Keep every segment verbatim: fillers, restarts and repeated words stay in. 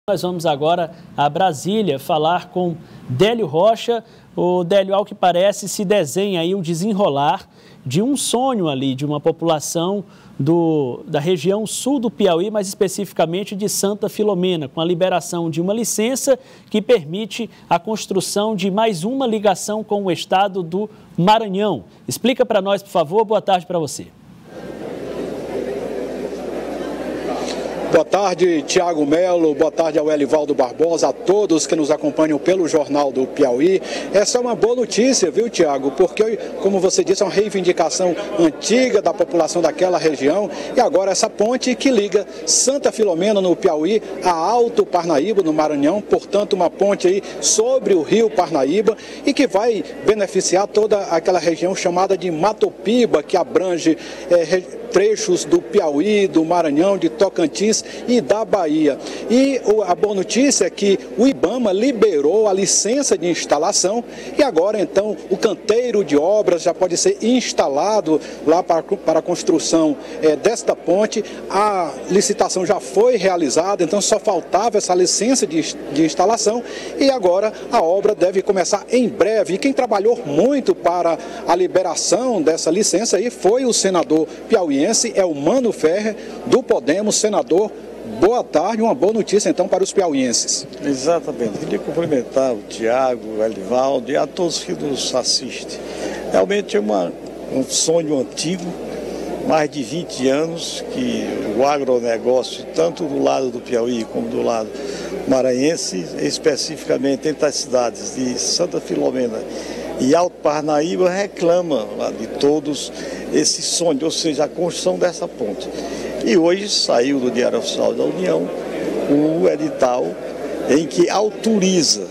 Nós vamos agora a Brasília falar com Délio Rocha. O Délio, ao que parece, se desenha aí o desenrolar de um sonho ali, de uma população do, da região sul do Piauí, mais especificamente de Santa Filomena, com a liberação de uma licença que permite a construção de mais uma ligação com o estado do Maranhão. Explica para nós, por favor. Boa tarde para você. Boa tarde, Tiago Melo, boa tarde ao Elivaldo Barbosa, a todos que nos acompanham pelo Jornal do Piauí. Essa é uma boa notícia, viu, Tiago? Porque, como você disse, é uma reivindicação antiga da população daquela região. E agora essa ponte que liga Santa Filomena, no Piauí, a Alto Parnaíba, no Maranhão. Portanto, uma ponte aí sobre o rio Parnaíba e que vai beneficiar toda aquela região chamada de Matopiba, que abrange é, trechos do Piauí, do Maranhão, de Tocantins e da Bahia. E a boa notícia é que o IBAMA liberou a licença de instalação e agora então o canteiro de obras já pode ser instalado lá para, para a construção é, desta ponte. A licitação já foi realizada, então só faltava essa licença de, de instalação e agora a obra deve começar em breve. E quem trabalhou muito para a liberação dessa licença aí foi o senador piauiense, é o Mano Ferrer, do Podemos. Senador, boa tarde, uma boa notícia então para os piauienses. Exatamente, queria cumprimentar o Tiago, o Elivaldo e a todos que nos assistem. Realmente é uma, um sonho antigo, mais de vinte anos, que o agronegócio, tanto do lado do Piauí como do lado maranhense, especificamente entre as cidades de Santa Filomena e Alto Parnaíba, reclama lá de todos esse sonho, ou seja, a construção dessa ponte. E hoje saiu do Diário Oficial da União o edital em que autoriza,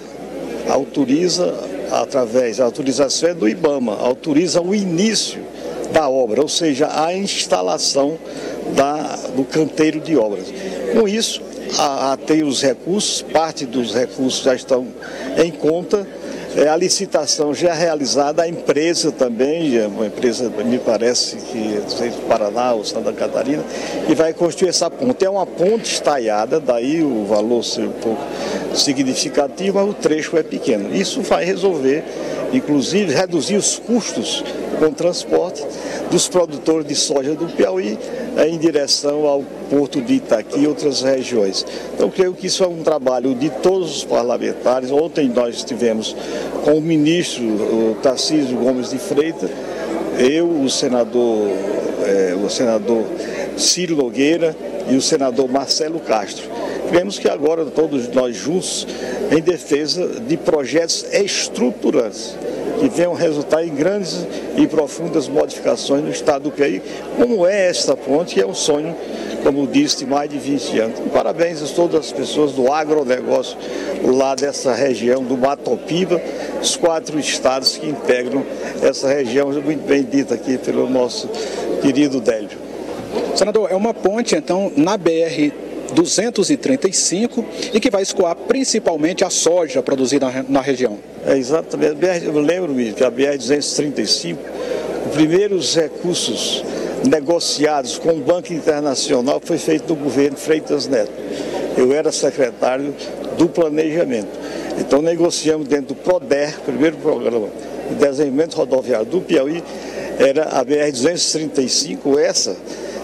autoriza através da autorização do IBAMA, autoriza o início da obra, ou seja, a instalação da, do canteiro de obras. Com isso, a, a, tem os recursos, parte dos recursos já estão em conta. É, a licitação já é realizada, a empresa também, é uma empresa, me parece que é do Paraná ou Santa Catarina, que vai construir essa ponte. É uma ponte estaiada, daí o valor ser um pouco significativo, mas o trecho é pequeno. Isso vai resolver, inclusive, reduzir os custos com o transporte dos produtores de soja do Piauí em direção ao porto de Itaqui e outras regiões. Então, creio que isso é um trabalho de todos os parlamentares. Ontem nós estivemos com o ministro o Tarcísio Gomes de Freitas, eu, o senador, é, o senador Ciro Nogueira e o senador Marcelo Castro. Creemos que agora todos nós juntos em defesa de projetos estruturantes que venham resultar em grandes e profundas modificações no estado do Piauí, como é esta ponte, que é um sonho, como disse, de mais de vinte anos. Parabéns a todas as pessoas do agronegócio lá dessa região do Matopiba, os quatro estados que integram essa região, muito bem dita aqui pelo nosso querido Délio. Senador, é uma ponte, então, na B R duzentos e trinta e cinco e que vai escoar principalmente a soja produzida na, na região. É exatamente. Eu lembro-me que a B R duzentos e trinta e cinco, os primeiros recursos negociados com o Banco Internacional foi feito no governo Freitas Neto. Eu era secretário do Planejamento. Então negociamos dentro do PRODER, primeiro programa de desenvolvimento rodoviário do Piauí, era a B R duzentos e trinta e cinco, essa,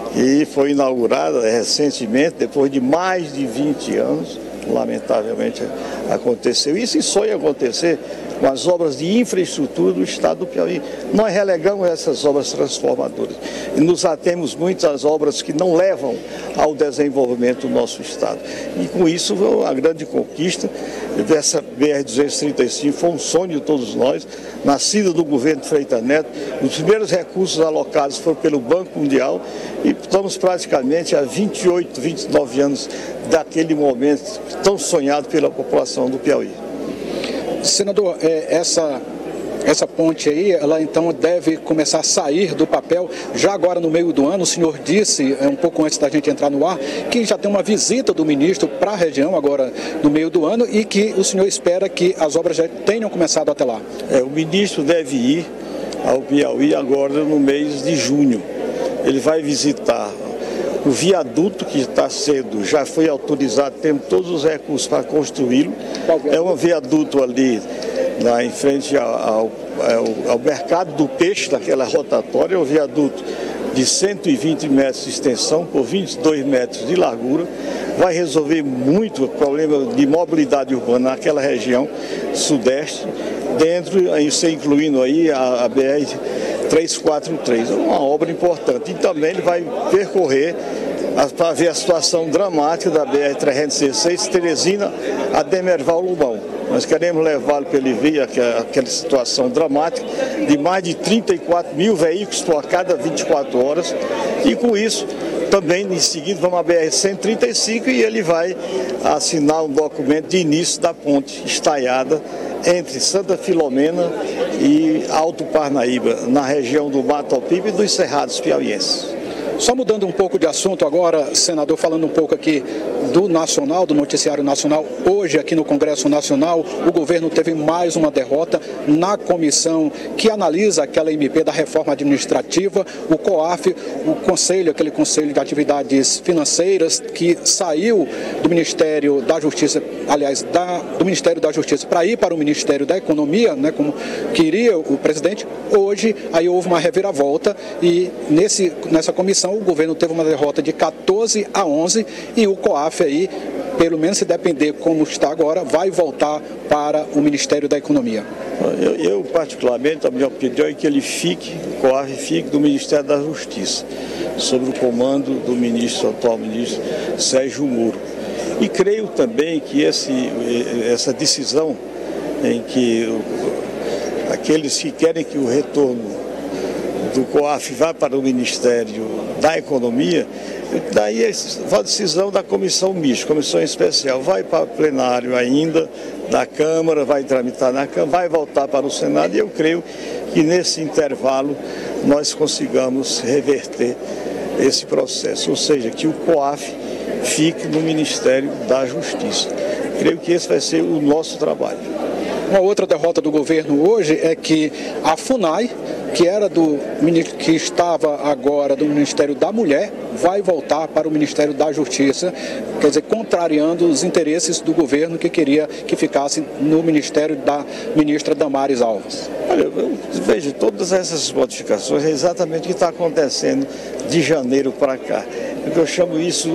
e foi inaugurada recentemente, depois de mais de vinte anos, lamentavelmente aconteceu. Isso e só ia acontecer com as obras de infraestrutura do estado do Piauí. Nós relegamos essas obras transformadoras e nos atemos muito às obras que não levam ao desenvolvimento do nosso estado. E com isso, a grande conquista dessa B R duzentos e trinta e cinco foi um sonho de todos nós, nascida do governo Freitas Neto. Os primeiros recursos alocados foram pelo Banco Mundial e estamos praticamente há vinte e oito, vinte e nove anos daquele momento tão sonhado pela população do Piauí. Senador, essa, essa ponte aí, ela então deve começar a sair do papel já agora no meio do ano. O senhor disse, um pouco antes da gente entrar no ar, que já tem uma visita do ministro para a região agora no meio do ano e que o senhor espera que as obras já tenham começado até lá. É, o ministro deve ir ao Piauí agora no mês de junho. Ele vai visitar o viaduto que está sendo, já foi autorizado, temos todos os recursos para construí-lo. É um viaduto ali lá em frente ao, ao, ao mercado do peixe, daquela rotatória, é um viaduto de cento e vinte metros de extensão por vinte e dois metros de largura, vai resolver muito o problema de mobilidade urbana naquela região sudeste, dentro, isso incluindo aí a, a B R trezentos e quarenta e três, é uma obra importante. E também ele vai percorrer para ver a situação dramática da B R trezentos e dezesseis, Teresina a Demerval Lobão. Nós queremos levá-lo para ele ver aquela situação dramática de mais de trinta e quatro mil veículos por cada vinte e quatro horas. E com isso, também em seguida, vamos à B R cento e trinta e cinco e ele vai assinar um documento de início da ponte estaiada entre Santa Filomena e Alto Parnaíba, na região do Matopiba e dos Cerrados piauienses. Só mudando um pouco de assunto agora, senador, falando um pouco aqui do Nacional, do Noticiário Nacional. Hoje, aqui no Congresso Nacional, o governo teve mais uma derrota na comissão que analisa aquela M P da reforma administrativa, o COAF, o conselho, aquele Conselho de Atividades Financeiras, que saiu do Ministério da Justiça, aliás, da, do Ministério da Justiça para ir para o Ministério da Economia, né, como queria o presidente. Hoje, aí houve uma reviravolta e nesse, nessa comissão o governo teve uma derrota de quatorze a onze e o COAF aí, pelo menos se depender como está agora, vai voltar para o Ministério da Economia. Eu, eu particularmente, a minha opinião é que ele fique, o COAF fique do Ministério da Justiça, sob o comando do ministro, atual ministro Sérgio Moro. E creio também que esse, essa decisão em que aqueles que querem que o retorno do COAF vai para o Ministério da Economia, daí é a decisão da comissão mista, comissão especial, vai para o plenário ainda da Câmara, vai tramitar na Câmara, vai voltar para o Senado e eu creio que nesse intervalo nós consigamos reverter esse processo, ou seja, que o COAF fique no Ministério da Justiça. Creio que esse vai ser o nosso trabalho. Uma outra derrota do governo hoje é que a FUNAI, que era do que estava agora do Ministério da Mulher, vai voltar para o Ministério da Justiça, quer dizer, contrariando os interesses do governo que queria que ficasse no Ministério da ministra Damares Alves. Olha, eu vejo todas essas modificações, é exatamente o que está acontecendo de janeiro para cá. Eu chamo isso,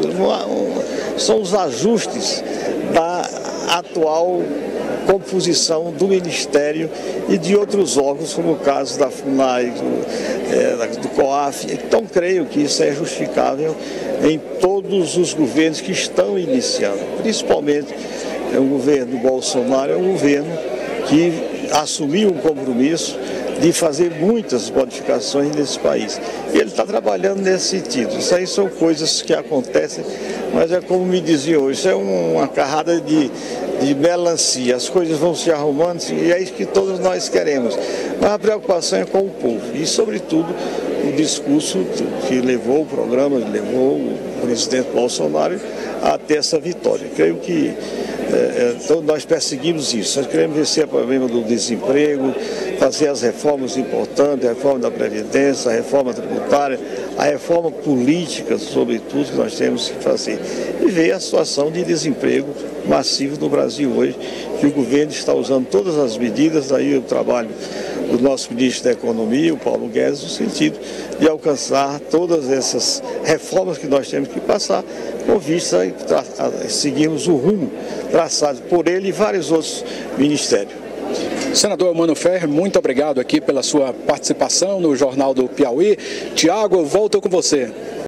são os ajustes da atual composição do Ministério e de outros órgãos, como o caso da FUNAI, do, é, do COAF. Então, creio que isso é justificável em todos os governos que estão iniciando, principalmente é, o governo Bolsonaro, é um governo que assumiu um compromisso de fazer muitas modificações nesse país. E ele está trabalhando nesse sentido. Isso aí são coisas que acontecem, mas é como me diziam hoje, isso é uma carrada de, de melancia. As coisas vão se arrumando e é isso que todos nós queremos. Mas a preocupação é com o povo e, sobretudo, o discurso que levou o programa, que levou o presidente Bolsonaro a ter essa vitória. Creio que é, então nós perseguimos isso. Nós queremos vencer o problema do desemprego, fazer as reformas importantes, a reforma da Previdência, a reforma tributária, a reforma política, sobretudo, que nós temos que fazer. E ver a situação de desemprego massivo no Brasil hoje, que o governo está usando todas as medidas, aí o trabalho do nosso ministro da Economia, o Paulo Guedes, no sentido de alcançar todas essas reformas que nós temos que passar, com vista a, a seguirmos o rumo traçado por ele e vários outros ministérios. Senador Mano Ferrer, muito obrigado aqui pela sua participação no Jornal do Piauí. Tiago, eu volto com você.